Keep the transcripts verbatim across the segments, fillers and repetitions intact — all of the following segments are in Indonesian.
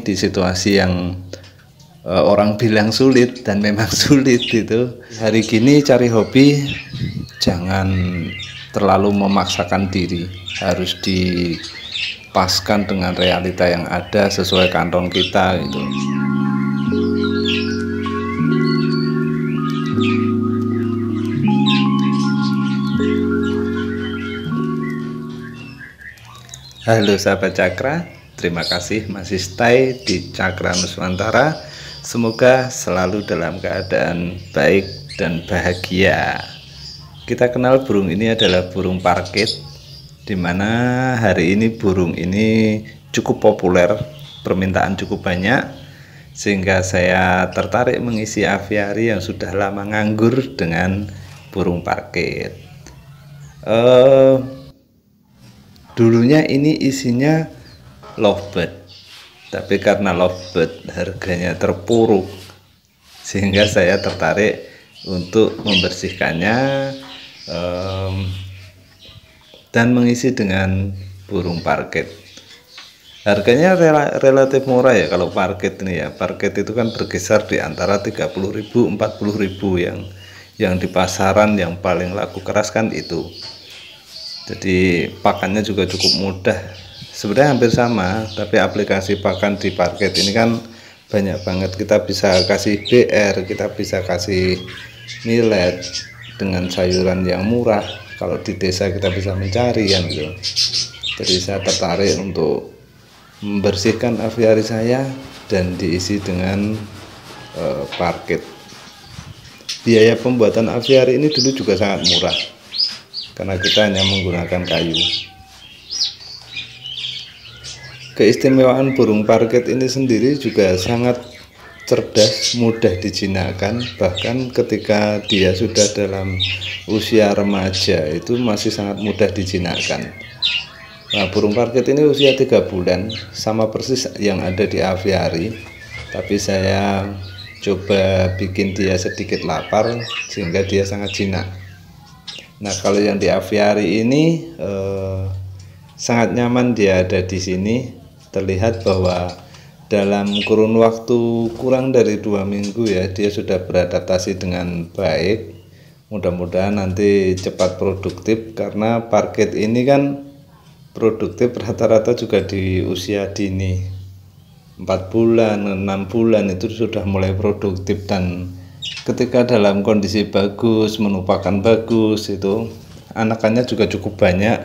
di situasi yang uh, orang bilang sulit dan memang sulit itu. Hari gini cari hobi jangan terlalu memaksakan diri, harus dipaskan dengan realita yang ada sesuai kantong kita gitu. Halo sahabat Cakra, terima kasih masih stay di Cakra Nuswantara. Semoga selalu dalam keadaan baik dan bahagia. Kita kenal burung ini adalah burung parkit, dimana hari ini burung ini cukup populer, permintaan cukup banyak, sehingga saya tertarik mengisi aviari yang sudah lama nganggur dengan burung parkit. Uh, Dulunya ini isinya lovebird, tapi karena lovebird harganya terpuruk, sehingga saya tertarik untuk membersihkannya um, dan mengisi dengan burung parkit. Harganya rel relatif murah ya kalau parkit ini ya. Parkit itu kan berkisar di antara tiga puluh ribu empat puluh ribu, yang yang di pasaran yang paling laku keras kan itu. Jadi pakannya juga cukup mudah, sebenarnya hampir sama, tapi aplikasi pakan di parkit ini kan banyak banget. Kita bisa kasih B R, kita bisa kasih millet dengan sayuran yang murah. Kalau di desa kita bisa mencari kan gitu. Jadi saya tertarik untuk membersihkan aviari saya dan diisi dengan uh, parkit. Biaya pembuatan aviari ini dulu juga sangat murah, karena kita hanya menggunakan kayu. Keistimewaan burung parkit ini sendiri juga sangat cerdas, mudah dijinakkan. Bahkan ketika dia sudah dalam usia remaja itu masih sangat mudah dijinakkan. Nah, burung parkit ini usia tiga bulan, sama persis yang ada di aviari, tapi saya coba bikin dia sedikit lapar sehingga dia sangat jinak. Nah, kalau yang di aviari ini eh, sangat nyaman dia ada di sini. Terlihat bahwa dalam kurun waktu kurang dari dua minggu ya, dia sudah beradaptasi dengan baik. Mudah-mudahan nanti cepat produktif, karena parkit ini kan produktif rata-rata juga di usia dini, empat bulan, enam bulan itu sudah mulai produktif. Dan ketika dalam kondisi bagus, menu pakan bagus, itu anakannya juga cukup banyak,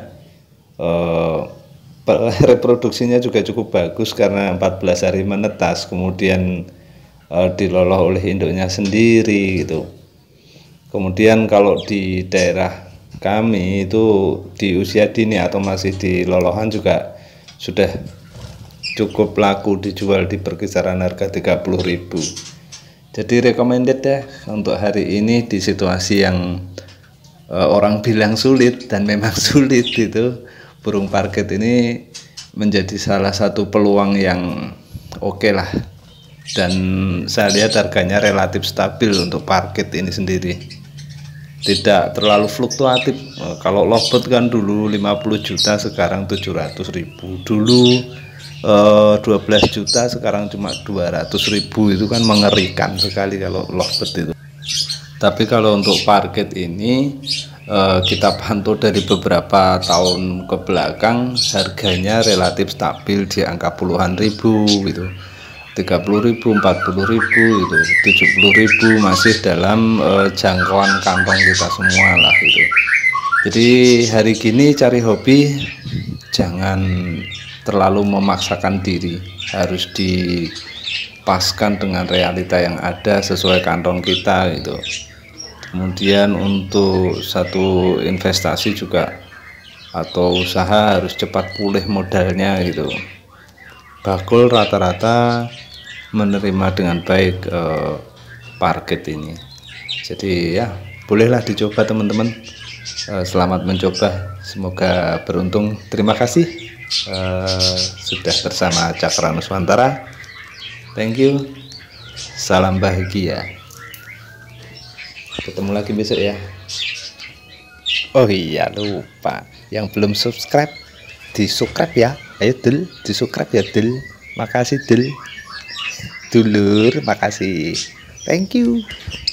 eh, reproduksinya juga cukup bagus karena empat belas hari menetas, kemudian eh, diloloh oleh induknya sendiri gitu. Kemudian kalau di daerah kami itu di usia dini atau masih di lolohan juga sudah cukup laku dijual di perkisaran harga tiga puluh ribu. Jadi recommended ya untuk hari ini di situasi yang uh, orang bilang sulit dan memang sulit itu. Burung parkit ini menjadi salah satu peluang yang oke okay lah, dan saya lihat harganya relatif stabil untuk parkit ini sendiri, tidak terlalu fluktuatif. Kalau lovebird kan dulu lima puluh juta, sekarang tujuh ratus ribu, dulu eh, dua belas juta, sekarang cuma dua ratus ribu. Itu kan mengerikan sekali kalau lovebird itu. Tapi kalau untuk parkit ini eh, kita pantau dari beberapa tahun ke belakang, harganya relatif stabil di angka puluhan ribu gitu, tiga puluh ribu, empat puluh ribu, itu tujuh puluh ribu, masih dalam eh, jangkauan kantong kita semua lah gitu. Jadi hari gini cari hobi jangan terlalu memaksakan diri, harus dipaskan dengan realita yang ada sesuai kantong kita gitu. Kemudian untuk satu investasi juga atau usaha harus cepat pulih modalnya gitu. Bakul rata-rata menerima dengan baik eh, parkit ini. Jadi ya bolehlah dicoba teman-teman. Eh, selamat mencoba, semoga beruntung. Terima kasih eh, sudah bersama Cakra Nuswantara. Thank you, salam bahagia. Ketemu lagi besok ya. Oh iya lupa, yang belum subscribe di subscribe ya. Ayo dul, di subscribe ya dul. Makasih Dul. Dulur, makasih. Thank you.